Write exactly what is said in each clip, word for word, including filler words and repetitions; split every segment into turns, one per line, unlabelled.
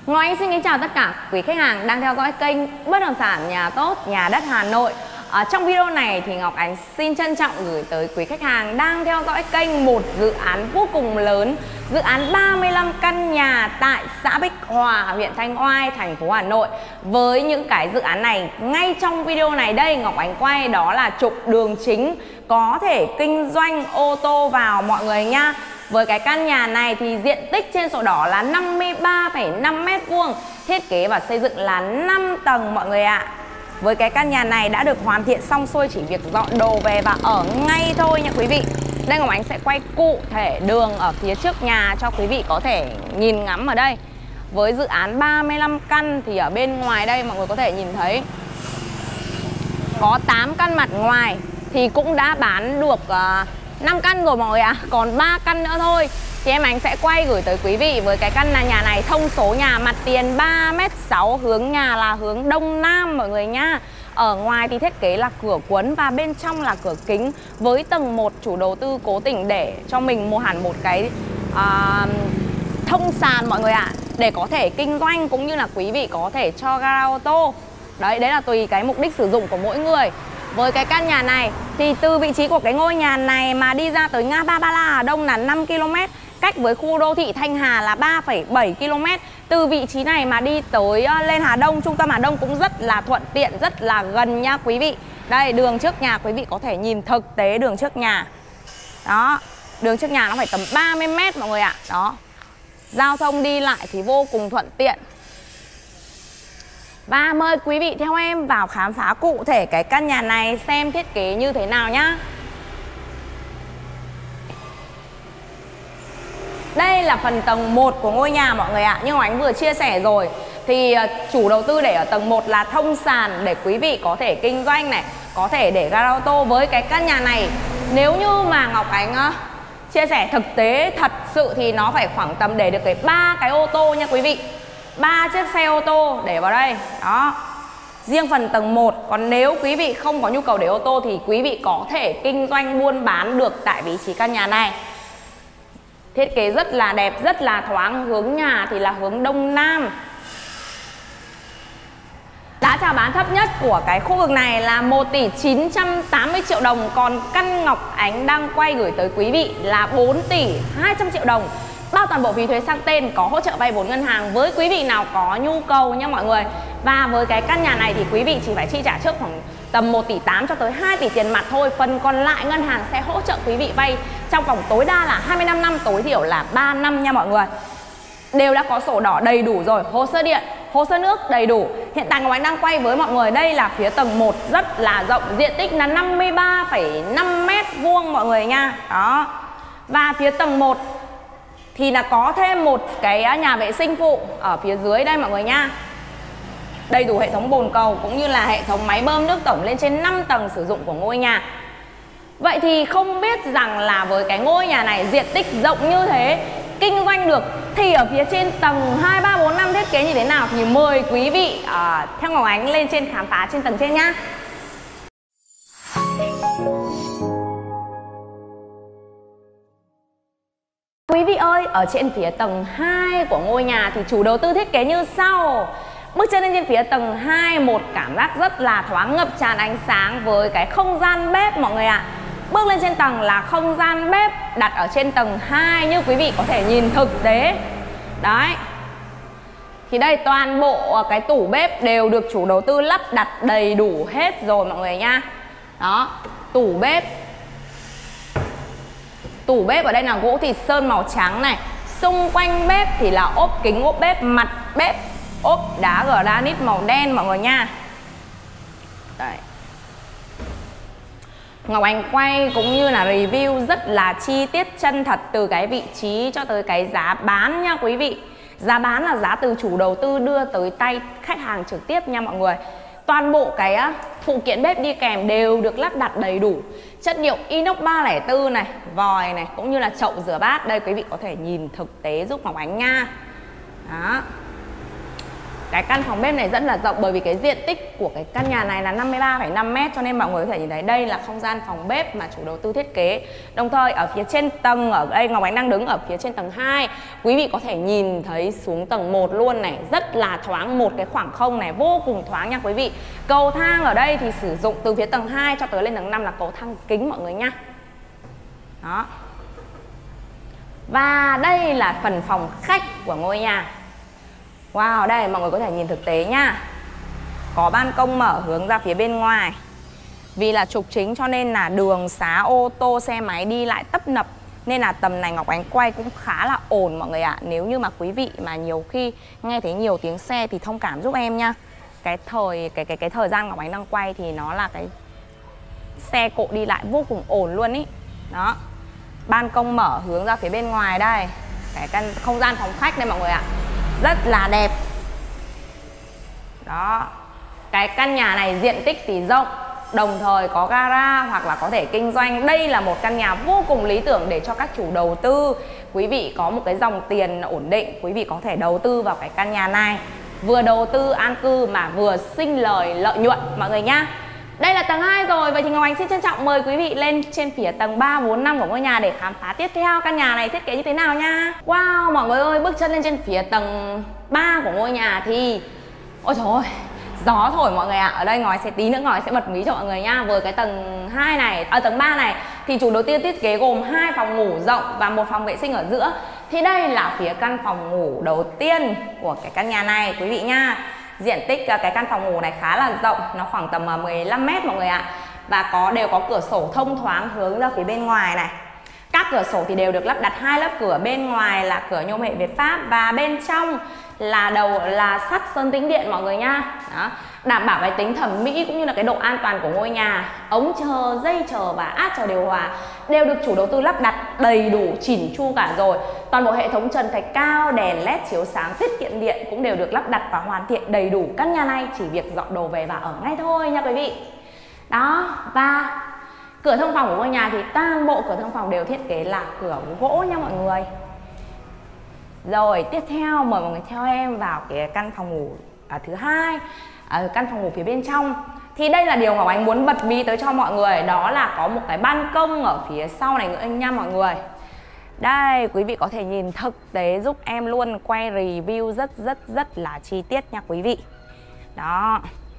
Ngọc Ánh xin kính chào tất cả quý khách hàng đang theo dõi kênh Bất động sản Nhà Tốt Nhà Đất Hà Nội. Ở trong video này thì Ngọc Ánh xin trân trọng gửi tới quý khách hàng đang theo dõi kênh một dự án vô cùng lớn, dự án ba mươi lăm căn nhà tại xã Bích Hòa, huyện Thanh Oai, thành phố Hà Nội. Với những cái dự án này, ngay trong video này đây Ngọc Ánh quay đó là trục đường chính có thể kinh doanh ô tô vào mọi người nha. Với cái căn nhà này thì diện tích trên sổ đỏ là năm mươi ba phẩy năm mét vuông, thiết kế và xây dựng là năm tầng mọi người ạ. À. Với cái căn nhà này đã được hoàn thiện xong xuôi, chỉ việc dọn đồ về và ở ngay thôi nha quý vị. Đây Ngọc Ánh sẽ quay cụ thể đường ở phía trước nhà cho quý vị có thể nhìn ngắm ở đây. Với dự án ba mươi lăm căn thì ở bên ngoài đây mọi người có thể nhìn thấy có tám căn mặt ngoài thì cũng đã bán được uh, năm căn rồi mọi người ạ. À. Còn ba căn nữa thôi thì em Ánh sẽ quay gửi tới quý vị. Với cái căn là nhà này thông số nhà mặt tiền ba mét sáu, hướng nhà là hướng đông nam mọi người nha. Ở ngoài thì thiết kế là cửa cuốn và bên trong là cửa kính. Với tầng một chủ đầu tư cố tình để cho mình mua hẳn một cái uh, thông sàn mọi người ạ, à, để có thể kinh doanh cũng như là quý vị có thể cho gara ô tô. Đấy, đấy là tùy cái mục đích sử dụng của mỗi người. Với cái căn nhà này thì từ vị trí của cái ngôi nhà này mà đi ra tới ngã ba Ba La Hà Đông là năm ki lô mét, cách với khu đô thị Thanh Hà là ba phẩy bảy ki lô mét. Từ vị trí này mà đi tới lên Hà Đông, trung tâm Hà Đông cũng rất là thuận tiện, rất là gần nha quý vị. Đây, đường trước nhà quý vị có thể nhìn thực tế đường trước nhà. Đó, đường trước nhà nó phải tầm ba mươi mét mọi người ạ. Đó, giao thông đi lại thì vô cùng thuận tiện. Và mời quý vị theo em vào khám phá cụ thể cái căn nhà này xem thiết kế như thế nào nhá. Đây là phần tầng một của ngôi nhà mọi người ạ. Như Ánh vừa chia sẻ rồi thì chủ đầu tư để ở tầng một là thông sàn để quý vị có thể kinh doanh này, có thể để gara ô tô. Với cái căn nhà này nếu như mà Ngọc Ánh uh, chia sẻ thực tế thật sự thì nó phải khoảng tầm để được cái ba cái ô tô nha quý vị. ba chiếc xe ô tô để vào đây. Đó, riêng phần tầng một. Còn nếu quý vị không có nhu cầu để ô tô thì quý vị có thể kinh doanh buôn bán được tại vị trí căn nhà này. Thiết kế rất là đẹp, rất là thoáng. Hướng nhà thì là hướng đông nam. Giá chào bán thấp nhất của cái khu vực này là một tỷ chín trăm tám mươi triệu đồng. Còn căn Ngọc Ánh đang quay gửi tới quý vị là bốn tỷ hai trăm triệu đồng, bao toàn bộ phí thuế sang tên, có hỗ trợ vay vốn ngân hàng với quý vị nào có nhu cầu nha mọi người. Và với cái căn nhà này thì quý vị chỉ phải chi trả trước khoảng tầm một tỷ tám cho tới hai tỷ tiền mặt thôi. Phần còn lại ngân hàng sẽ hỗ trợ quý vị vay trong vòng tối đa là hai mươi lăm năm, tối thiểu là ba năm nha mọi người. Đều đã có sổ đỏ đầy đủ rồi, hồ sơ điện, hồ sơ nước đầy đủ. Hiện tại Ngọc Ánh đang quay với mọi người đây là phía tầng một rất là rộng, diện tích là năm mươi ba phẩy năm mét vuông mọi người nha. Đó. Và phía tầng một thì là có thêm một cái nhà vệ sinh phụ ở phía dưới đây mọi người nha. Đầy đủ hệ thống bồn cầu cũng như là hệ thống máy bơm nước tổng lên trên năm tầng sử dụng của ngôi nhà. Vậy thì không biết rằng là với cái ngôi nhà này diện tích rộng như thế, kinh doanh được thì ở phía trên tầng hai, ba, bốn, năm thiết kế như thế nào thì mời quý vị uh, theo Ngọc Ánh lên trên khám phá trên tầng trên nhá. Quý vị ơi, ở trên phía tầng hai của ngôi nhà thì chủ đầu tư thiết kế như sau. Bước chân lên trên phía tầng hai, một cảm giác rất là thoáng, ngập tràn ánh sáng với cái không gian bếp mọi người ạ. À. Bước lên trên tầng là không gian bếp đặt ở trên tầng hai như quý vị có thể nhìn thực tế. Đấy. Thì đây toàn bộ cái tủ bếp đều được chủ đầu tư lắp đặt đầy đủ hết rồi mọi người nha. Đó, tủ bếp. Tủ bếp ở đây là gỗ thịt sơn màu trắng này. Xung quanh bếp thì là ốp kính ốp bếp, mặt bếp ốp đá granite màu đen mọi người nha. Đấy. Ngọc Ánh quay cũng như là review rất là chi tiết chân thật từ cái vị trí cho tới cái giá bán nha quý vị. Giá bán là giá từ chủ đầu tư đưa tới tay khách hàng trực tiếp nha mọi người. Toàn bộ cái phụ kiện bếp đi kèm đều được lắp đặt đầy đủ. Chất liệu inox ba không bốn này, vòi này cũng như là chậu rửa bát. Đây quý vị có thể nhìn thực tế giúp Ngọc Ánh nha. Đó. cái căn phòng bếp này rất là rộng, bởi vì cái diện tích của cái căn nhà này là năm mươi ba phẩy năm mét, cho nên mọi người có thể nhìn thấy đây là không gian phòng bếp mà chủ đầu tư thiết kế. Đồng thời ở phía trên tầng, ở đây Ngọc Ánh đang đứng ở phía trên tầng hai, quý vị có thể nhìn thấy xuống tầng một luôn này, rất là thoáng, một cái khoảng không này vô cùng thoáng nha quý vị. Cầu thang ở đây thì sử dụng từ phía tầng hai cho tới lên tầng năm là cầu thang kính mọi người nhá. Đó. Và đây là phần phòng khách của ngôi nhà. Wow, đây mọi người có thể nhìn thực tế nha. Có ban công mở hướng ra phía bên ngoài. Vì là trục chính cho nên là đường xá ô tô xe máy đi lại tấp nập, nên là tầm này Ngọc Ánh quay cũng khá là ổn mọi người ạ. Nếu như mà quý vị mà nhiều khi nghe thấy nhiều tiếng xe thì thông cảm giúp em nha. Cái thời cái cái cái thời gian Ngọc Ánh đang quay thì nó là cái xe cộ đi lại vô cùng ổn luôn ý. Đó. Ban công mở hướng ra phía bên ngoài đây. Cái căn không gian phòng khách đây mọi người ạ. Rất là đẹp. Đó. Cái căn nhà này diện tích thì rộng, đồng thời có gara hoặc là có thể kinh doanh. Đây là một căn nhà vô cùng lý tưởng để cho các chủ đầu tư. Quý vị có một cái dòng tiền ổn định, quý vị có thể đầu tư vào cái căn nhà này. Vừa đầu tư an cư mà vừa sinh lời lợi nhuận mọi người nhá. Đây là tầng hai rồi, vậy thì Ngọc Ánh xin trân trọng mời quý vị lên trên phía tầng ba, bốn, năm của ngôi nhà để khám phá tiếp theo căn nhà này thiết kế như thế nào nha. Wow, mọi người ơi, bước chân lên trên phía tầng ba của ngôi nhà thì ôi trời ơi, gió thổi mọi người ạ. À. Ở đây Ngói sẽ tí nữa Ngói sẽ bật mí cho mọi người nha. Với cái tầng hai này, ở à, tầng ba này thì chủ đầu tư thiết kế gồm hai phòng ngủ rộng và một phòng vệ sinh ở giữa. Thì đây là phía căn phòng ngủ đầu tiên của cái căn nhà này quý vị nha. Diện tích cái căn phòng ngủ này khá là rộng, nó khoảng tầm mười lăm mét mọi người ạ. Và có đều có cửa sổ thông thoáng hướng ra phía bên ngoài này. Các cửa sổ thì đều được lắp đặt hai lớp cửa, bên ngoài là cửa nhôm hệ Việt Pháp và bên trong là đầu là sắt sơn tĩnh điện mọi người nha. Đó. Đảm bảo cái tính thẩm mỹ cũng như là cái độ an toàn của ngôi nhà. Ống chờ, dây chờ và át chờ điều hòa đều được chủ đầu tư lắp đặt đầy đủ chỉn chu cả rồi. Toàn bộ hệ thống trần thạch cao, đèn led chiếu sáng tiết kiệm điện cũng đều được lắp đặt và hoàn thiện đầy đủ. Căn nhà này chỉ việc dọn đồ về và ở ngay thôi nha quý vị. Đó, và cửa thông phòng của ngôi nhà thì toàn bộ cửa thông phòng đều thiết kế là cửa gỗ nha mọi người. Rồi tiếp theo mời mọi người theo em vào cái căn phòng ngủ à, thứ hai, à, căn phòng ngủ phía bên trong. Thì đây là điều Ngọc Ánh muốn bật mí tới cho mọi người, đó là có một cái ban công ở phía sau này nữa nha mọi người. Đây, quý vị có thể nhìn thực tế giúp em luôn, quay review rất rất rất là chi tiết nha quý vị. Đó.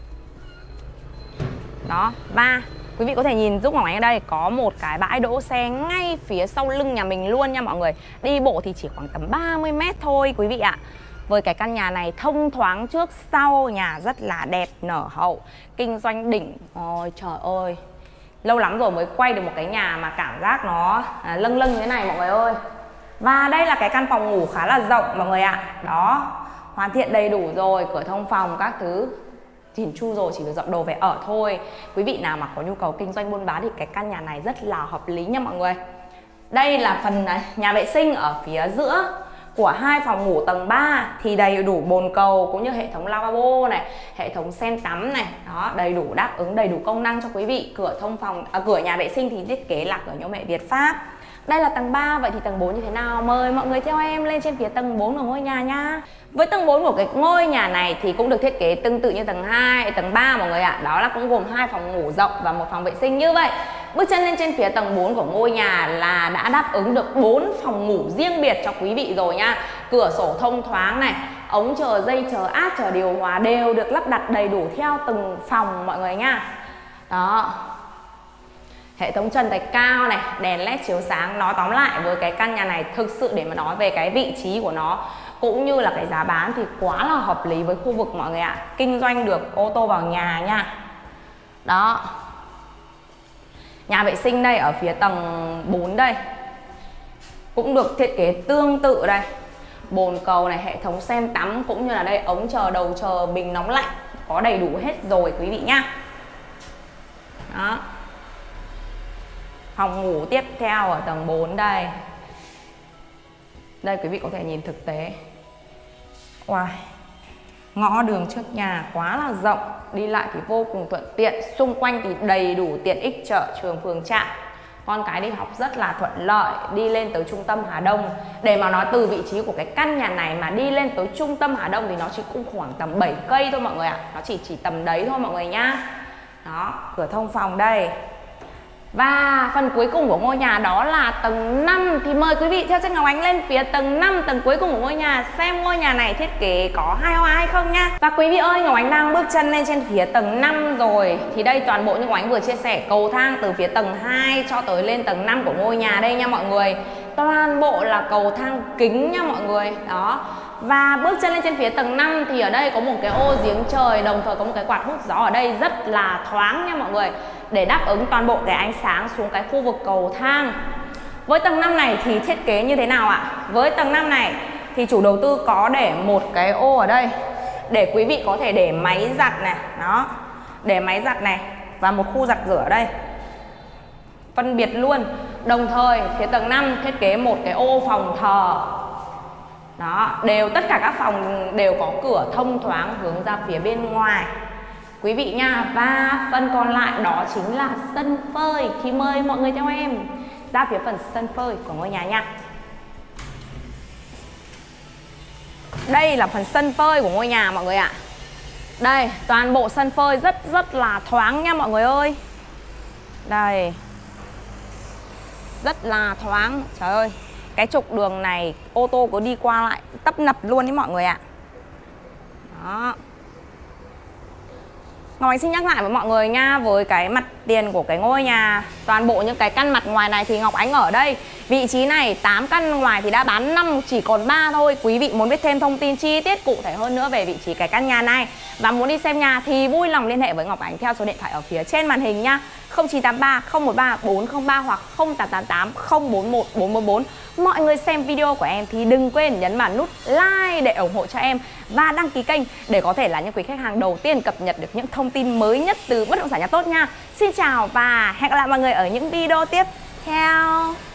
Đó, và quý vị có thể nhìn giúp Ngọc Ánh ở đây có một cái bãi đỗ xe ngay phía sau lưng nhà mình luôn nha mọi người. Đi bộ thì chỉ khoảng tầm ba mươi mét thôi quý vị ạ. Với cái căn nhà này thông thoáng trước sau, nhà rất là đẹp, nở hậu, kinh doanh đỉnh. Ôi trời ơi, lâu lắm rồi mới quay được một cái nhà mà cảm giác nó à, lâng lâng như thế này mọi người ơi. Và đây là cái căn phòng ngủ khá là rộng mọi người ạ. Đó, hoàn thiện đầy đủ rồi, cửa thông phòng các thứ chỉn chu rồi, chỉ việc dọn đồ về ở thôi. Quý vị nào mà có nhu cầu kinh doanh buôn bán thì cái căn nhà này rất là hợp lý nha mọi người. Đây là phần nhà vệ sinh ở phía giữa của hai phòng ngủ tầng ba thì đầy đủ bồn cầu cũng như hệ thống lavabo này, hệ thống sen tắm này. Đó, đầy đủ, đáp ứng đầy đủ công năng cho quý vị. Cửa thông phòng à, cửa nhà vệ sinh thì thiết kế là cửa nhôm hệ Việt Pháp. Đây là tầng ba, vậy thì tầng bốn như thế nào? Mời mọi người theo em lên trên phía tầng bốn của ngôi nhà nha. Với tầng bốn của cái ngôi nhà này thì cũng được thiết kế tương tự như tầng hai, tầng ba mọi người ạ. Đó là cũng gồm hai phòng ngủ rộng và một phòng vệ sinh như vậy. Bước chân lên trên phía tầng bốn của ngôi nhà là đã đáp ứng được bốn phòng ngủ riêng biệt cho quý vị rồi nha. Cửa sổ thông thoáng này, ống chờ, dây chờ, át chờ, điều hòa đều được lắp đặt đầy đủ theo từng phòng mọi người nha. Đó. Hệ thống trần thạch cao này, đèn led chiếu sáng. Nói tóm lại với cái căn nhà này thực sự để mà nói về cái vị trí của nó cũng như là cái giá bán thì quá là hợp lý với khu vực mọi người ạ. Kinh doanh được ô tô vào nhà nha. Đó. Nhà vệ sinh đây ở phía tầng bốn đây cũng được thiết kế tương tự đây. Bồn cầu này, hệ thống sen tắm cũng như là đây ống chờ, đầu chờ, bình nóng lạnh có đầy đủ hết rồi quý vị nhá. Đó. Phòng ngủ tiếp theo ở tầng bốn đây. Đây quý vị có thể nhìn thực tế. Wow. Ngõ đường trước nhà quá là rộng, đi lại thì vô cùng thuận tiện, xung quanh thì đầy đủ tiện ích chợ, trường, phường, trạm. con cái đi học rất là thuận lợi, đi lên tới trung tâm Hà Đông. Để mà nói từ vị trí của cái căn nhà này mà đi lên tới trung tâm Hà Đông thì nó chỉ cũng khoảng tầm bảy cây thôi mọi người ạ. Nó chỉ chỉ tầm đấy thôi mọi người nhá. Đó, cửa thông phòng đây. Và phần cuối cùng của ngôi nhà đó là tầng năm. Thì mời quý vị theo chân Ngọc Ánh lên phía tầng năm, tầng cuối cùng của ngôi nhà, xem ngôi nhà này thiết kế có hài hòa hay không nha. Và quý vị ơi, Ngọc Ánh đang bước chân lên trên phía tầng năm rồi. Thì đây toàn bộ như Ngọc Ánh vừa chia sẻ, cầu thang từ phía tầng hai cho tới lên tầng năm của ngôi nhà đây nha mọi người. Toàn bộ là cầu thang kính nha mọi người. Đó. Và bước chân lên trên phía tầng năm thì ở đây có một cái ô giếng trời, đồng thời có một cái quạt hút gió ở đây rất là thoáng nha mọi người, để đáp ứng toàn bộ cái ánh sáng xuống cái khu vực cầu thang. Với tầng năm này thì thiết kế như thế nào ạ? Với tầng năm này thì chủ đầu tư có để một cái ô ở đây để quý vị có thể để máy giặt này, đó, để máy giặt này và một khu giặt rửa ở đây, phân biệt luôn. Đồng thời phía tầng năm thiết kế một cái ô phòng thờ. Đó, đều tất cả các phòng đều có cửa thông thoáng hướng ra phía bên ngoài quý vị nha. Và phần còn lại đó chính là sân phơi. Thì mời mọi người theo em ra phía phần sân phơi của ngôi nhà nha. Đây là phần sân phơi của ngôi nhà mọi người ạ. Đây, toàn bộ sân phơi rất rất là thoáng nha mọi người ơi. Đây, rất là thoáng. Trời ơi, cái trục đường này ô tô có đi qua lại tấp nập luôn đấy mọi người ạ. Đó. Ngọc Ánh xin nhắc lại với mọi người nha, với cái mặt tiền của cái ngôi nhà, toàn bộ những cái căn mặt ngoài này thì Ngọc Ánh ở đây vị trí này tám căn ngoài thì đã bán năm, chỉ còn ba thôi. Quý vị muốn biết thêm thông tin chi tiết cụ thể hơn nữa về vị trí cái căn nhà này và muốn đi xem nhà thì vui lòng liên hệ với Ngọc Ánh theo số điện thoại ở phía trên màn hình nha. Không chín tám ba không một ba bốn không ba hoặc không tám tám tám không bốn một bốn bốn bốn. Mọi người xem video của em thì đừng quên nhấn vào nút like để ủng hộ cho em và đăng ký kênh để có thể là những quý khách hàng đầu tiên cập nhật được những thông tin mới nhất từ bất động sản nhà tốt nha. Xin chào và hẹn gặp lại mọi người ở những video tiếp theo.